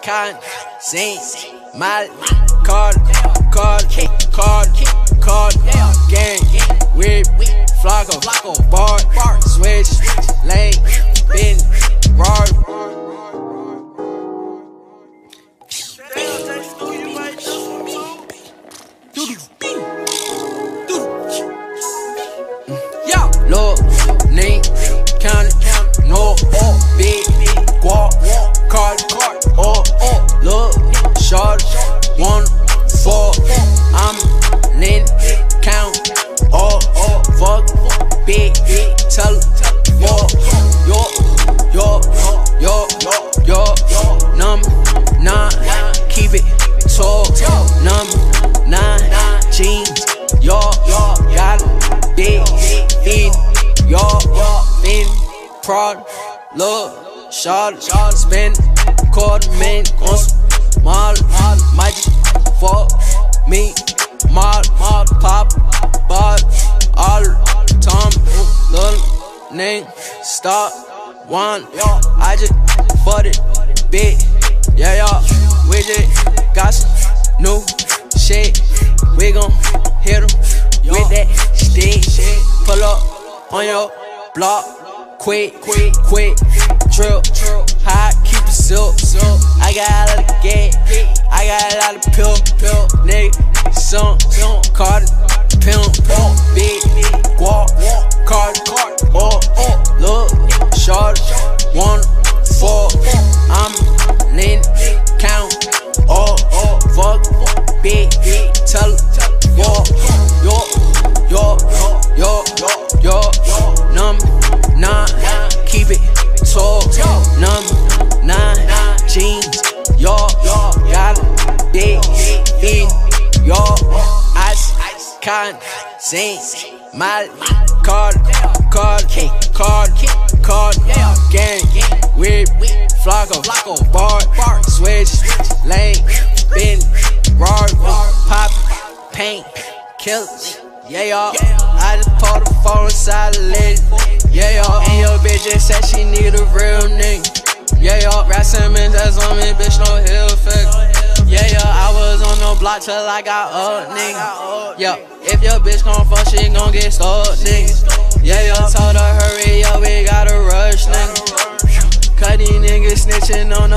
Xans, my card, gang, with Flacko, Bari, switch, lane, bin, Rari. Look, name, count it, no, big, guap, card, look, short, 1, 4, I'm in, count, fuck, big, tell, number 9, keep it tall, number 9, jeans, got it, big, feed, fin, prod, look, shawty, spend $250,000 on some model, might just fuck me, model, pop, bought, all the time, little name, stop, one, I just fucked it, big, we just got some new shit, we gon' hit 'em with that stick, pull up on your block, quick, drill, high, keep it zip, I got a lot of gas, I got a lot of pill, nigga, some, Carti, pimp, big, guap, Carti, look, shawty, 1, 4, I'm in, count, fuck, big, tell her, number 9, keep it tall, number 9, jeans, got it, big, feed, Xans, my card, gang, with Flacko, Bari, switch, lane, bin, Rari, pop, paint, killers, I just pulled the phone inside the lady, and your bitch just said she need a real nigga, Rap Simmons, that's on me, bitch, no hill figure, I was on the block till I got up, nigga, if your bitch gon' fuck, she gon' get stuck, nigga, told her hurry up, we gotta rush, nigga, cause these niggas snitching on